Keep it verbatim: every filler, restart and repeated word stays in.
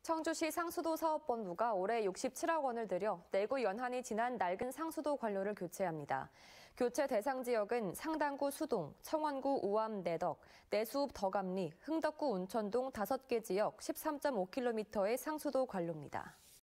청주시 상수도 사업본부가 올해 육십칠억 원을 들여 내구 연한이 지난 낡은 상수도 관로를 교체합니다. 교체 대상 지역은 상당구 수동, 청원구 우암 내덕, 내수읍 덕암리, 흥덕구 운천동 다섯 개 지역 십삼 점 오 킬로미터의 상수도 관로입니다.